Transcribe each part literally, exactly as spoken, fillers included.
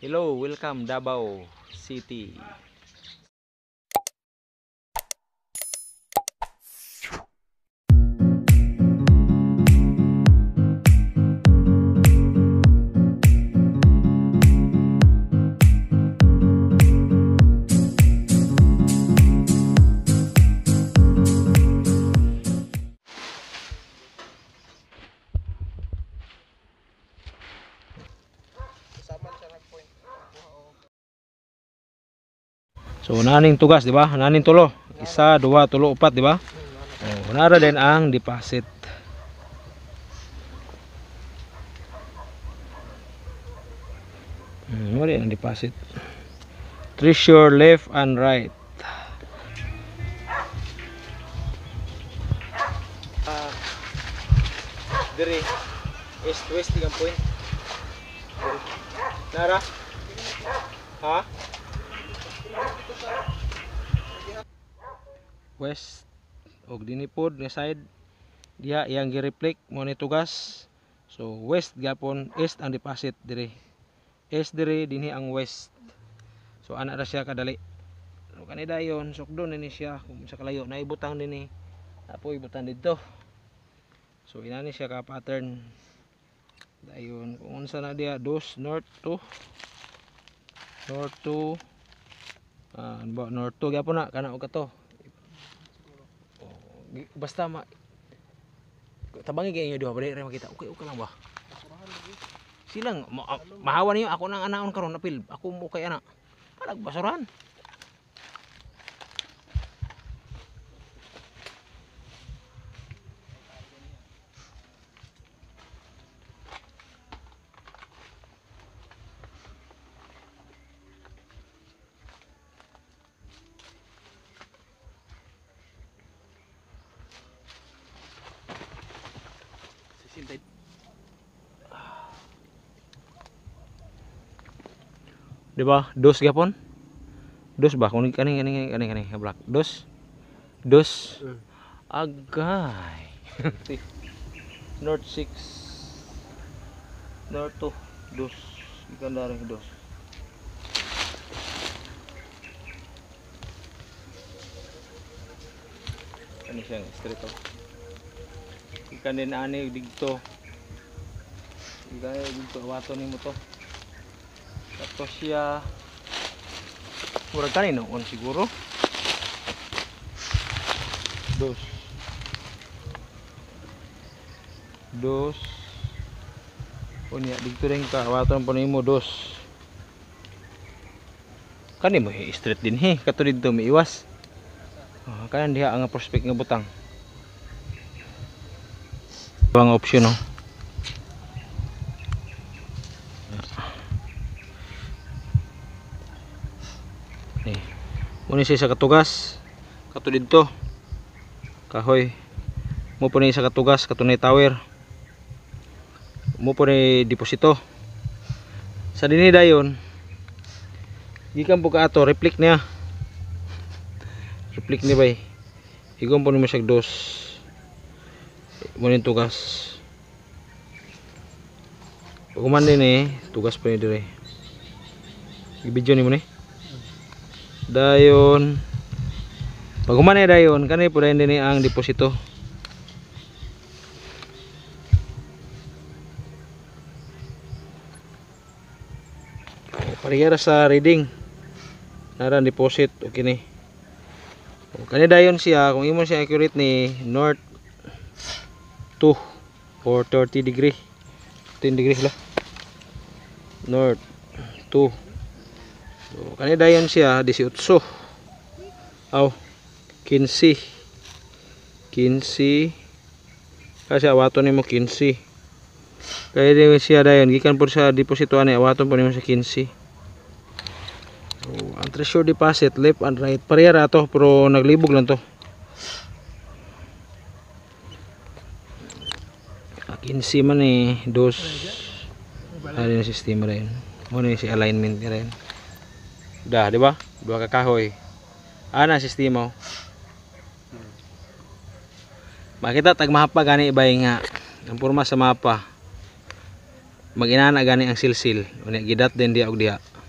Hello, welcome Davao City. So naning tugas, di ba? Naning tulo. Isa, dua, tulo, upat, di ba? Oh, nara din ang deposit. Hmm, mo din ang deposit. Treasure left and right. Ah, dire east west tigang point. Nara? Ha? West og dinipod nga side diha iyang gi-reflect mo ni tugas. So west gyapon, east ang deposit dire. East dire dinhi ang west. So ana ra siya kadali. So kanida yon sukdon ni siya kung sa kalayo na ibutang dinhi. Apo ibutang didto. So inani siya ka pattern. Dayon kung unsa na diha dos north to north to ah uh, north to gyapon na kana og kato. Basta ma tabangi kayo duha ba dire makita. Okay, okay lang ba? Silang ma mahawa niyo ako nang anaon karon napil. Ako mo kay ana. Palag basurahan. Di ba? Dos gapon? Dos ba? Kung kaning kaning kaning kaning black. Dos. Dos. Mm. Agay. North six. North two. Dos. Ikan dari dos. Kani siya straight to. Ikan din ani dito. Ikan dito wato nimo to. Tapos siya murag kanino on siguro dos dos unya dito rin ka waton po nimo dos kani mo straight din he kato dito may iwas oh, kanan diha ang prospect nga butang bang option no. Muna siya sa katugas kato dito kahoy mo po ni sa katugas katunay tower mo po ni deposito sa dini dayon gikan po ka ato reflect niya reflect ni bay igom po ni mo siya dos mo ni tugas pagkuman din eh tugas po ni dire i-video ni mo ni dayon pag humanay dayon kanay po dayon din ang deposito parehara sa reading nara deposit okay ni kanay dayon siya kung imo siya accurate ni north two or thirty degree ten degree lah north two. So, kanina dayon siya eighteen. Aw, quince. quince. Kasi awaton nimo quince. Kaya dayon siya dayon gikan pud sa deposito ani awaton pud nimo sa quince. So, ang treasure deposit left and right parehara to pero naglibog lang to. quince man eh dos. Ano yung sistema rin. Ano yung si alignment rin. Dah, di ba? Dua ka kahoy. Ana sistema. Makita tag mapa gani ibay nga. Ang porma sa mapa. Mag-inana gani ang silsil. Unya gidat din dia og diha.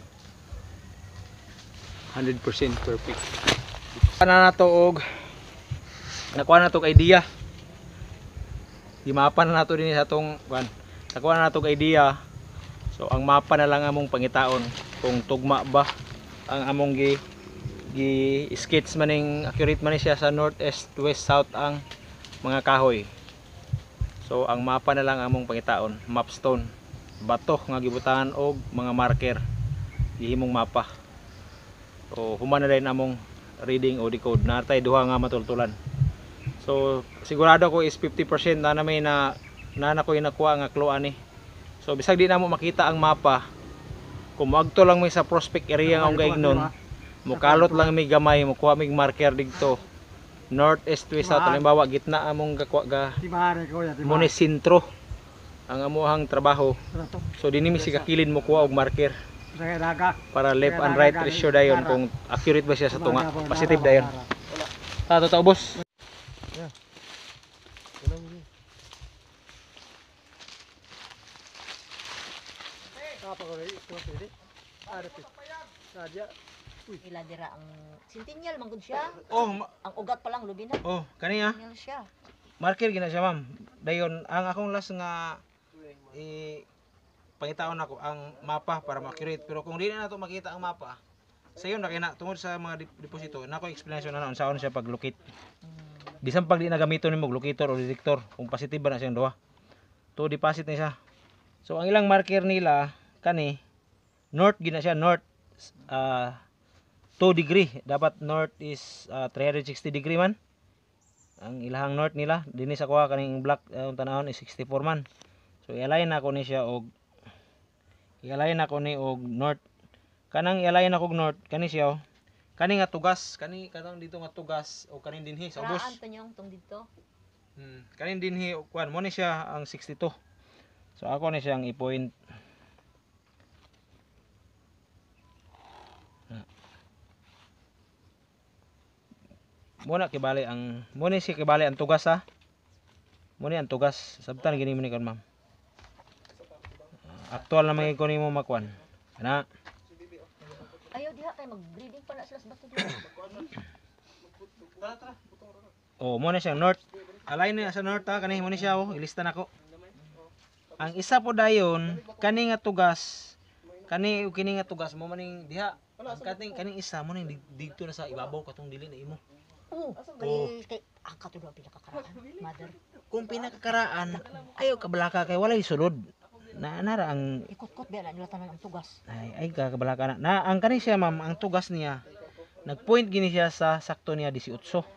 one hundred percent perfect. Kana na to og nakuha na to idea. Di-mapa na nato din sa tong kuan. Nakuha na to idea. So ang mapa na lang among pangitaon kung tugma ba ang among gi gi sketch maning accurate man siya sa north, east, west, south ang mga kahoy. So ang mapa na lang among pangitaon, mapstone, bato nga gibutangan og mga marker gihimong mapa. So human na din among reading o decode na tay duha nga matultulan. So sigurado ko is fifty percent na na may na na na ko inakuha nga clue ani. So bisag di na mo makita ang mapa, kung magto lang may sa prospect area nga ang gaignon, mukalot lang may gamay, mukuha may marker dito north, east, west, south. Halimbawa gitna among gakwa ga muna sentro ang amuhang trabaho. So dinhi mi sigakilid mo kuha og marker para left and right ratio dayon kung accurate ba siya sa tunga, positive dayon. Ah, totoo boss. Ila dira ang Centennial man gud siya. Oh, Ang ugat pa lang lubi na. oh, kaniya. Centennial siya. Marker gina siya, ma'am. Dayon ang akong last nga i pangitaon ako ang mapa para ma-accurate, pero kung dili na nato makita ang mapa, sayon na kay na tungod sa mga dip- deposito, nako explanation na naon saon siya pag-locate. Bisan pag di na gamiton nimo locator o detector, kung positive ba na siyang duha. To deposit ni siya. So ang ilang marker nila kani north gina siya, north uh, two degree, dapat north is uh, three hundred sixty degree man. Ang ilahang north nila dinhi sa kuha kaning black uh, tanahon is sixty-four man. So i-align nako ni siya og i-align nako ni og north. Kanang i-align nako og north kani siya oh. Kani nga tugas, kani katong dito nga tugas o kanin dinhi sa ubos. Karaan pa niyong tong dito. Hmm, kanin dinhi kuan mo ni siya ang sixty-two. So ako ni siyang i-point. Muna kibali ang muna si kibali ang tugas ha. Muna ang tugas. Sabtan gini mo ni kon ma'am. Aktual na mga kunin mo makuan. Kana. Ayaw diha kay mag-breeding pa na sila sa bato diha. Oh, muna siyang north. Align na sa north ha, kani mo ni siya oh, ilista nako. Ang isa po dayon, kani nga tugas. Kani ug kini nga tugas mo maning diha. Ang kaning kaning isa mo ning dito na sa ibabaw katong dili na imo. Oo. Kay kay ang katudo ang pinakakaraan. Mother. Kung pinakakaraan, ayo kabalaka kay walay sulod. Na nara ang Ikot-kot ba na nila tanan ang tugas. ay ay ka kabalaka na. Na ang kani siya ma'am, ang tugas niya nagpoint gini siya sa sakto niya eighteen.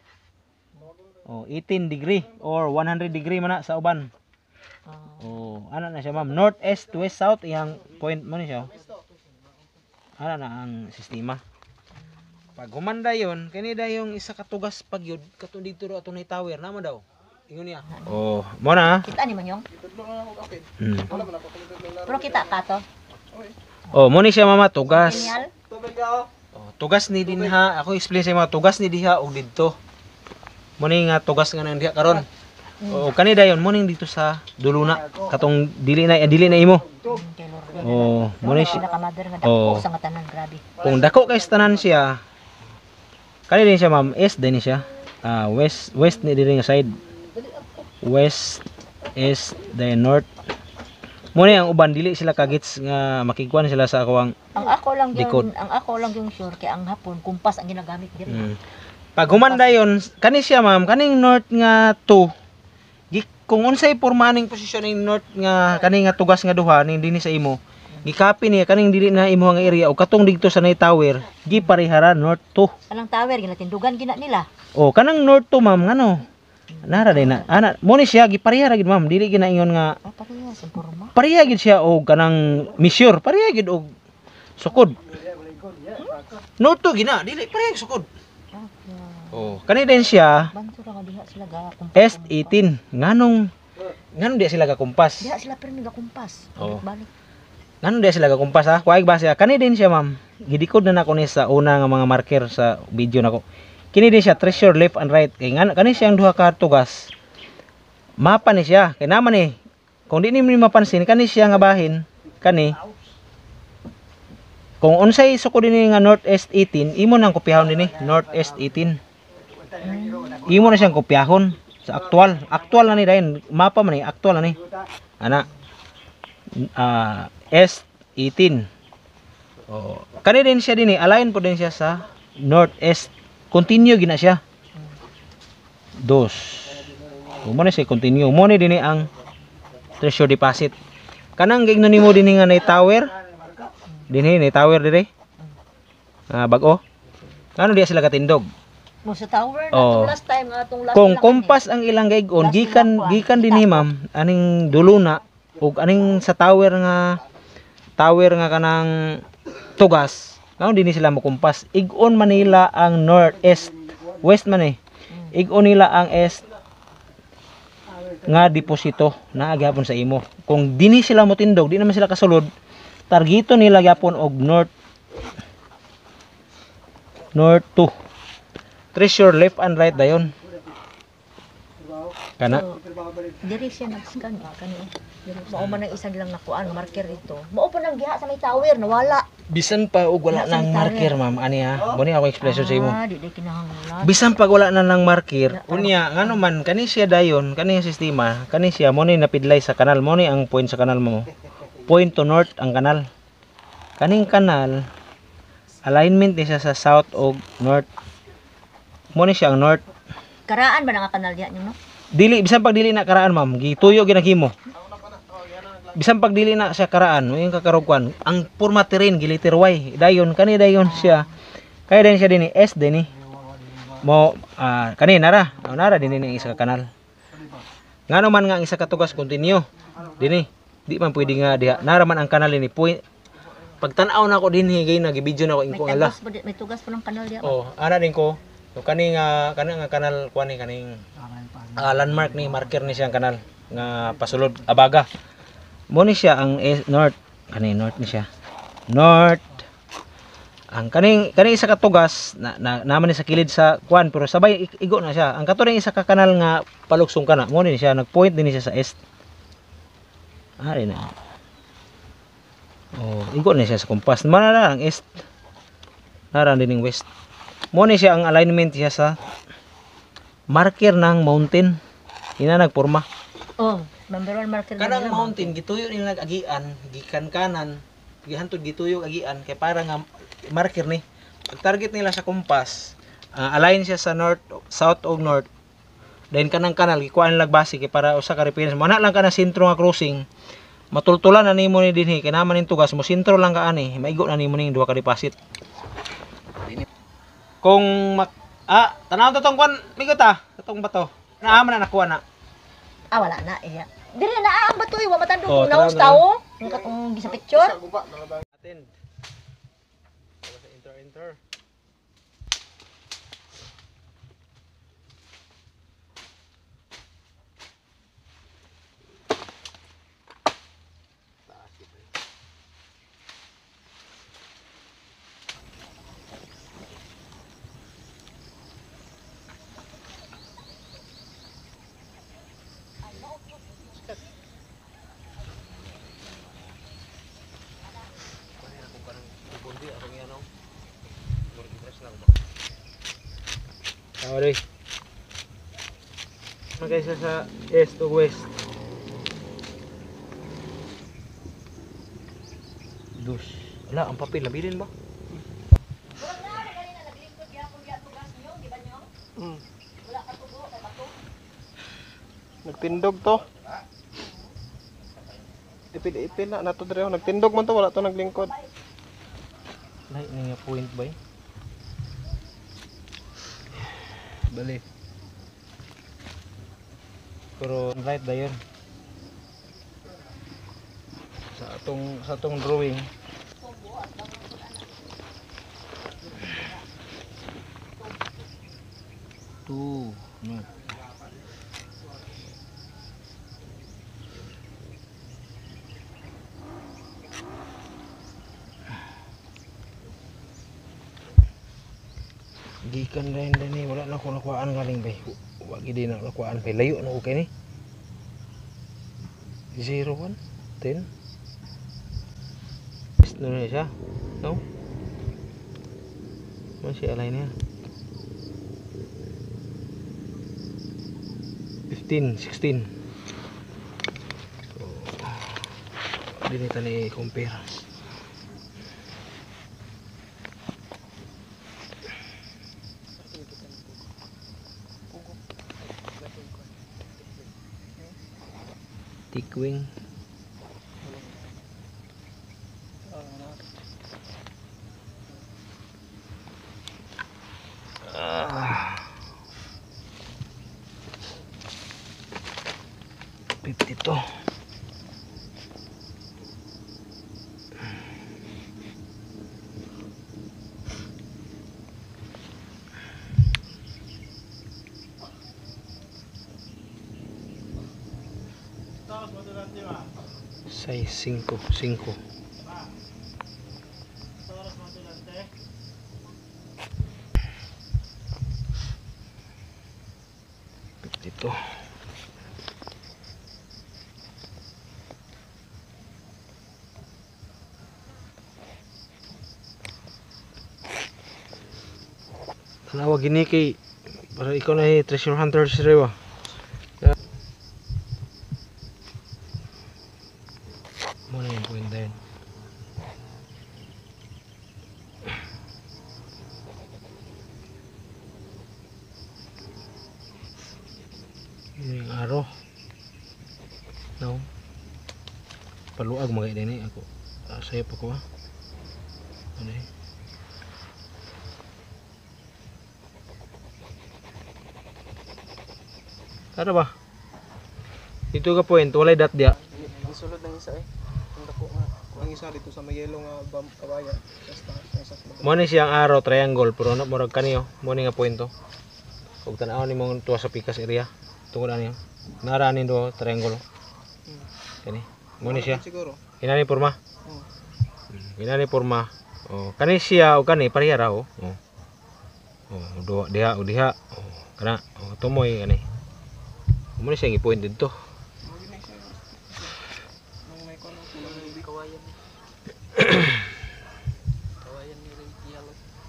Oh, eighteen degree or one hundred degree man na sa uban. Ah, Oh, ano na siya ma'am? North, east, west, south iyang point mo ni siya. Ano na ang sistema. Pag humanda yon, kani dayong isa ka tugas pag yun, katong dito ro atong tower namo daw. Ingon niya. Oh, mo na. kita ni man yung. Hmm. Pero kita ka to. Oh, mo ni siya mama tugas. Centennial. Oh, tugas ni dinha, ako explain sa mga tugas ni diha og didto. Mo ni nga tugas nga nang diha karon. Oh, kani dayon mo ning dito sa duluna katong dili na dili na imo. Kay Lord. Oh, mo ni Siya siya. ka mother nga Oo. dako sa nga tanan grabe. Kung dako kay tanan siya, kani din siya ma'am, east din siya. Ah, west west ni diri nga side. West, east, then north. Mo ni ang uban dili sila kagits nga makikuan sila sa akong Ang ako lang Likod. yung ang ako lang yung sure kay ang hapon kumpas ang ginagamit diri. mm. Pag humanda yon, kani siya ma'am, kaning north nga two. Gi kung unsay pormaning posisyon ning north nga kani nga tugas nga duha ning dinhi sa imo. Gikapi niya kaning dili na imo nga area o katong dito sa nay tower, giparehara north two. Anang tower ginatindugan gina nila. Oh, kanang north two ma'am, ngano? Nara din na. Ana, mo ni siya gipareha ra gid ma'am, dili ginaingon nga Ah, pareha sa porma. pareha gid siya og kanang measure, pareha gid og sukod. North two gina, dili pareha og sukod. Ah, Oh, kani din siya banto ra nga diha sila ga kumpas. east eighteen. Nganong nganong di sila gakumpas? Diha sila pero nga kumpas. Oo. Balik. Nganong di sila gakumpas ha? Kuwaig ba siya? Kani din siya ma'am. Gidikod na nako ni sa una nga mga marker sa video nako. Kini din siya treasure left and right. Kay ngano kani siyang duha ka tugas. Mapa ni siya. Kay naman ni kung di nimo mapansin kani siya nga bahin kani kung unsay suko dinhi nga northeast eighteen, imo nang kopyahon dinhi northeast eighteen. Imo na siyang kopyahon sa aktual. Aktual na ni dayon, mapa man ni, aktual na ni. Ana. Ah, East eighteen. Oh, kani din siya dinhi, align po din siya sa northeast. Continue gina siya. Dos. Mo na siya continue. Mo ni dinhi ang treasure deposit. Kanang gigno nimo dinhi nga nay tower. Dinhi nay tower dire. Ah, bag-o. Ano diya sila katindog? Mo sa tower na Oh. itong last time nga atong last Kung lang kompas ang ilang gaygon, Last gikan lang, gikan kuha. dinhi ma'am, aning dulo na ug aning sa tower nga tower nga kanang tugas. Ngano dinhi sila mo kompas. Igon Manila ang northeast, west man eh. Igon nila ang east nga deposito na gyapon sa imo. Kung dinhi sila mo tindog, di naman sila kasulod. Targito nila gyapon og north north two. Treasure left and right dayon. Kana. So, diri siya nag-scan eh, kani. Mao man ang isang lang nakuan marker dito. Mao pa nang giha sa may tower nawala. Bisan pa og wala Wala sa nang tower. marker ma'am, ani ha. Muni ako expression sa imo. Ah, di di kinahanglan. Bisan pag wala na nang marker, unya ngano man kani siya dayon, kani yung sistema, kani siya mo ni napidlay sa kanal, mo ni ang point sa kanal mo. Point to north ang kanal. Kaning kanal alignment ni siya sa south og north. Mo ni siya ang north. Karaan ba nga kanal diha no? Dili bisan pag dili na karaan ma'am, gituyo ginahimo. Bisan pag dili na siya karaan, mo yung kakarugkan. Ang forma terrain giliter Y, dayon kani dayon siya. Kaya din siya dinhi S dinhi. Mo ah kani nara, oh, nara dinhi ni isa ka kanal. Ngano man nga ang isa ka tugas continue. Dinhi, di man pwede nga diha. Nara man ang kanal ni point. Pagtan-aw na ko dinhi gay nagibidyo na ko May ingko ala. tugas pa di- may tugas pa ng kanal diha. Oh, ana din ko. So kani nga kana nga kanal kuan ni kaning ah, landmark ni marker ni siyang kanal nga pasulod abaga. Mo ni siya ang es- north, kani north ni siya. North. Ang kaning kani isa ka tugas na, na naman ni sa kilid sa kuan pero sabay ik- igo na siya. Ang kato ning isa ka kanal nga palugsong kana, mo ni siya nagpoint din siya sa east. Ari na. Oh, igo na siya sa kompas. Mana na ang east. Nara din ning west. Mo ni siya ang alignment siya sa marker ng mountain. Ina nagporma. Oh, number one marker na Kanang nila, mountain gituyo nila agian, gikan kanan, gihantod gituyo agian kay para nga marker ni. Pag target nila sa kompas, ah, align siya sa north, south og north. Then kanang kanal gikuan nila base kay para usa ka reference. Mana lang ka na sentro nga crossing. Matultulan na nimo ni dinhi kay naman ning tugas mo sentro lang ka ani, maigo na nimo ning duha ka deposit. Kung mak ah, tanaw to tong kwan, migot ah, katong bato. Naa man na nakuha na. Ah, wala na iya. Dili na ang batoy wa matando Oh, kung naus tara, tao. Ang katong sa picture. Attend. Enter, enter. Sorry. Magkaysa sa east o west. Dus. Wala, ang papel. Labilin ba? Hmm. Nagtindog to. Ipil-ipil na nato dire. Nagtindog man to, wala to naglingkod. Lahat na nga point ba eh? Bali. Pero right dayon. Sa atong sa atong drawing. Two, no. Gikan rin din ni wala na ko nakuhaan galing bay. Wa gid na nakuhaan bay. Layo na okay ni. zero one ten. No na siya. No? Masih lainnya. fifteen, sixteen. So, dini tani compare. Tikwing. Ah. fifty-two. Size cinco, cinco. fifty-two. Tanawa gini kay para ikaw na treasure hunter si Rewa. Muna yung point na yun. Yun yung araw. No. Paluag mga din eh ako. Uh, sayop ako ah. Ano eh. Ano ba? Dito ka point, walay dat dia. Isulod ng isa eh. Ang dako nga. Ang isa dito sa may yellow nga bump kabaya. Basta sa sa. Mo ni siyang arrow triangle pero na murag kaniyo. Mo ni nga point to. Kung tanaw ni mong tuwa sa pikas area. Tungod ani. Naranin do triangle. Hmm. Kani. Mo ni siya. Siguro. Inani porma. Oh. Inani porma. Oh, kani siya o kani pareha ra oh. Oh. Oh, do diha o diha. Oh, kana. Oh, tumoy kani. Mo ni siya gi-point dito. Nang may kono kulang ng kawayan. Kawayan ni rin yellow.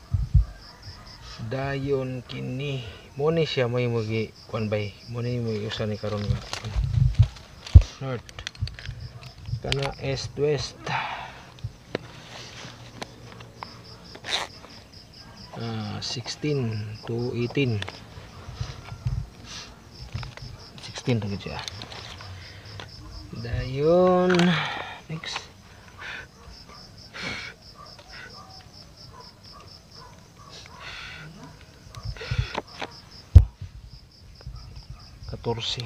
Dayon kini. Mo ni siya may magi kuan bay. Mo ni mo usa ni karon nga. North. Kana east west. Ah, sixteen to eighteen. sixteen lagi siya. Dayon next. Katorsi.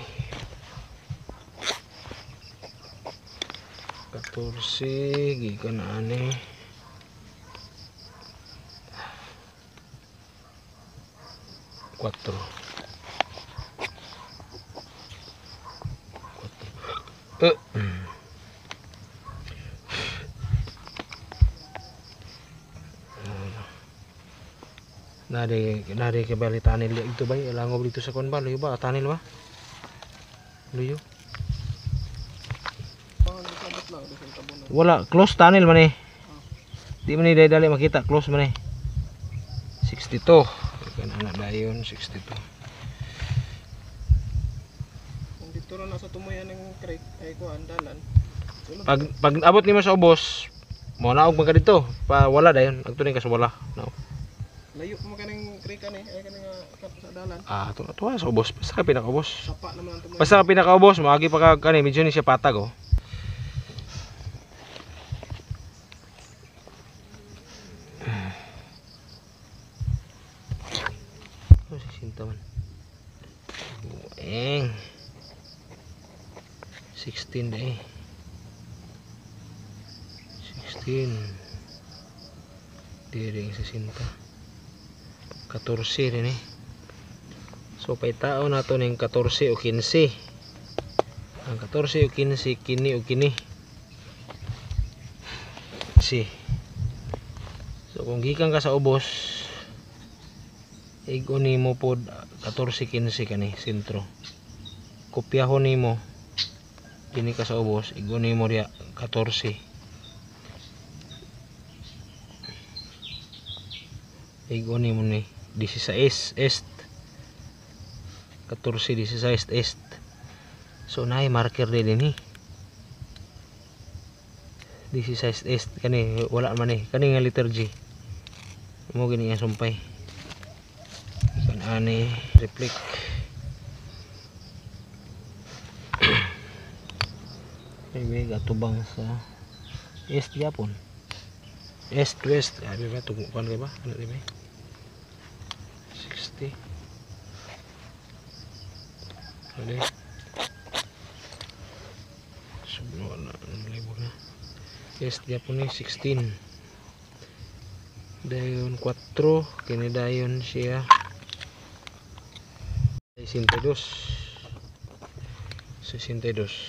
Katorsi gikan ane. Cuatro. Uh. Nari nari ke bali tanil itu bay langob dito sa kon ba luyo ba tanil ba luyo Pangan sa sabot lang sa tabunan. wala close tanil man eh di man ni dali makita close man eh sixty-two kan anak dayon sixty-two. Kung dito ra na sa tumoyan ng creek ay ko andalan. Sulod. Pag pag abot nimo sa ubos mo naog man ka dito pa wala dayon agtuning ka sa wala no. Layo mo kaning creek ani ay kaning uh, sa dalan. Ah to to sa ubos basta ka pinakaubos Sapa naman ang tumoy. basta ka pinakaubos maagi pa ka kani medyo ni siya patag oh. Oh, si Sinta man. Bueng. sixteen deh. sixteen. Diring si Sinta. fourteen din eh. So pay tao na to ning fourteen o fifteen. Ang fourteen o fifteen kini o kini. Si. So kung gikan ka sa ubos igo nimo pod fourteen fifteen kani sentro. Kopyahon nimo kini ka sa ubos igo nimo diya fourteen. Igo ni mo ni dieciséis est. catorce dieciséis est. So naay marker din dinhi. dieciséis est kani wala man ni kani nga letter G. Mo gini nga sumpay. Kan ani reflect. May gatubang sa est yapon. East west abi ba tugukan kay ba? Ano di ba? sixty. Ano? Subukan na libog na. East yapon ni sixteen. Dayon four kini dayon siya sesenta y dos. sesenta y dos.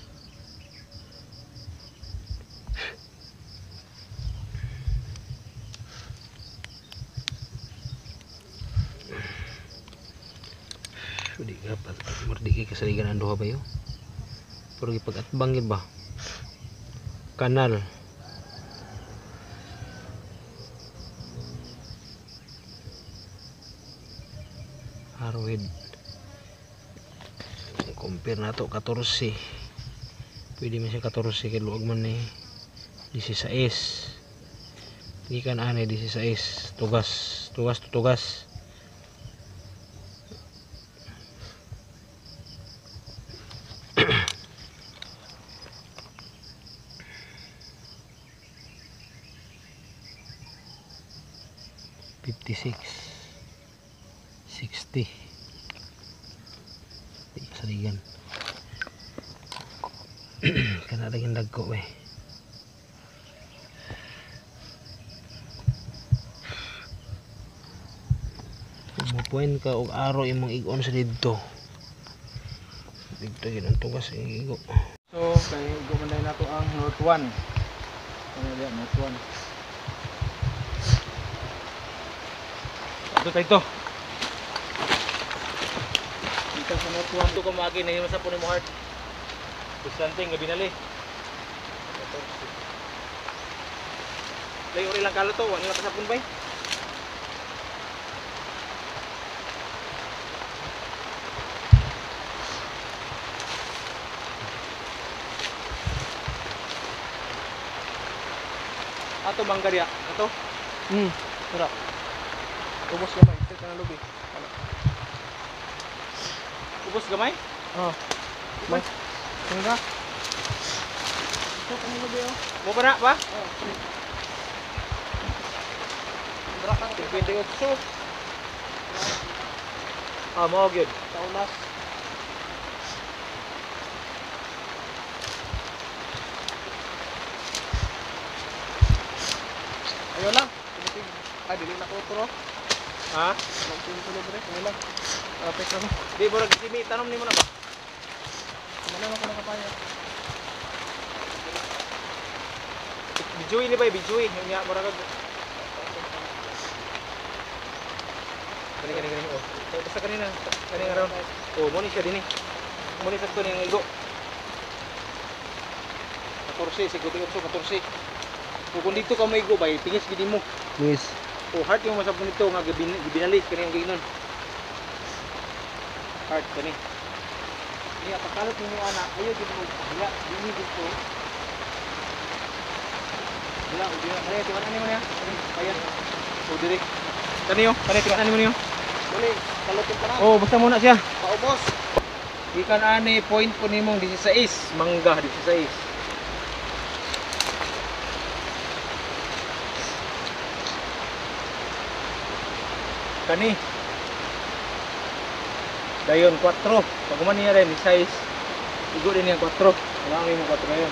Di dapat merdiki kasaligan ang duha ba yo? Pero gipag-atbang gid ba? Kanal. Arrowhead. Compare nato catorce. Pwede man siya catorce kay luag man ni dieciséis. Di kan ane dieciséis. Tugas, tugas to tugas. fifty-six sixty di kasaligan kana lagi dagko we mupuin ka og aro imong igon sa didto didto gid ang tugas ang igo. So kay igo man na nato ang north one. Ano diya north one. Ito tayo ito. Dito sa north one. Ito kumagi na yung sa puno mo heart. Kuslanting gabi nali. Layo rin lang kalo to. Wala ka sa puno ba eh? Ato mangga diya. Ato. Hmm. Tara. Ubos gamay, straight na lubi. Ano? Ubos gamay? Oh. May. Tingga. Straight na lubi oh. Mo pa na ba? Oh. Dra ka twenty-eight. Ah, mo gyud. sa ulas. Ayo lang. Tumitig. Ah, dili na ko tro. Ha? Magting tulo bre, ano lang. Ah, pekra mo. Di borag simi tanom nimo na ba? Mana ko nakapaya. Bijuy ni ba bijuy? Nya borag Kani kani kani oh. Basta kanina, kanina ron. Oh, mo ni siya dinhi. Mo ni sakto ni ang igo. catorce, siguro catorce. Kung dito ka may igo bay, tingis gid mo. Yes. Oh, heart yung masabon nito nga gibin gibinalis kani ang ginon. Heart kani. Ni apakalot nimo ana, ayo gid mo. Wala, dili dito. Wala, udi na kaya timan ani mo niya. Kaya. Oh, diri. Kani yo, kani timan ani mo niyo. Dali, kalutin ka na. Oh, basta muna siya. Paubos. Ikan ani point po nimong dieciséis, mangga dieciséis. Kani. Dayon four. Pag man niya rin size, igo din yung four. Wala ang imong four ngayon.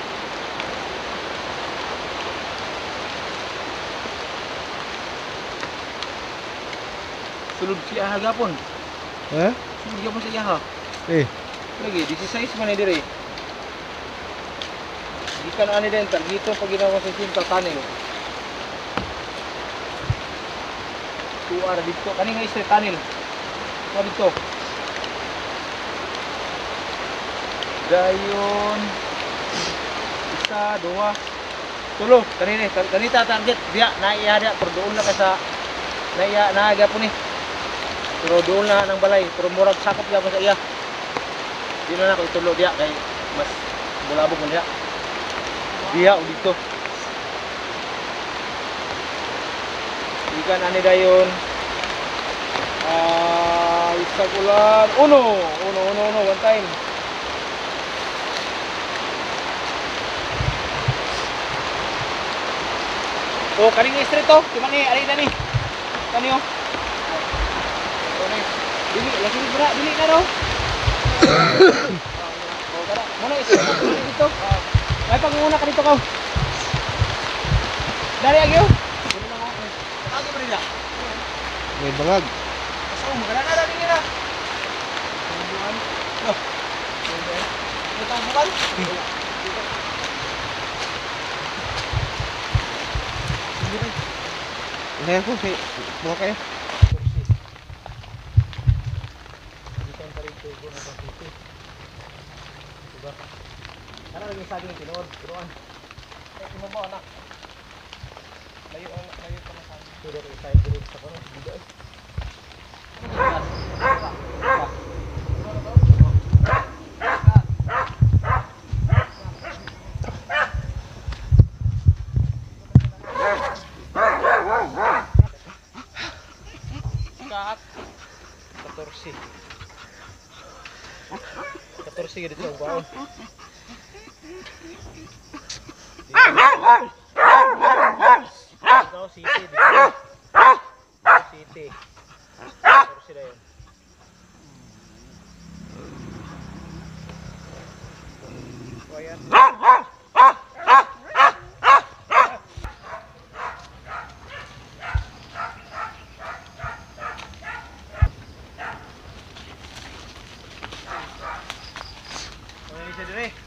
Sulod siya hagapon. Eh? Sulod siya mo sa iyaha. Eh. Lagi, dieciséis man ni dire. Ikan ani din tan dito pag ginawa sa sim tanil. Tuar dito kani nga straight tanil. Mo dito. Dayon isa, dua, tulo. Kani ni kanita target dia na iya dia pero doon na ka sa Naiya na gyapon ni. Pero doon na nang balay, pero murag sakop gyapon sa iya. Di na ako itulo diya kay mas bulabog man diya. Diya o dito. Ikan ani dayon. Ah, isa ulan. Uno, uno, uno, uno, one time. Oh, kaning street to. Di man ni, ari na ni. Kani oh. Dili, lagi ni bra, dili na daw. Oh, kada. Muna isa dito. May panguna ka dito ka. Dari agyo. Dili na ako. Ako ba nila? May bangag. So, magana na rin nila. Buwan. Oh. Ito ang buwan. Ayan po, may buka kayo. Ikan pa rin tubo na pang-titi. Diba? Ano rin yung saging tinood? Turuan. Eh, kumabaw anak. Layo, layo pa na saging. Turuan rin tayo turuan sa kanon. Biga eh. Kat fourteen. fourteen gitu sa baon. Ito city dito. City. fourteen na yun. So ayan. Ano yung isa dito eh?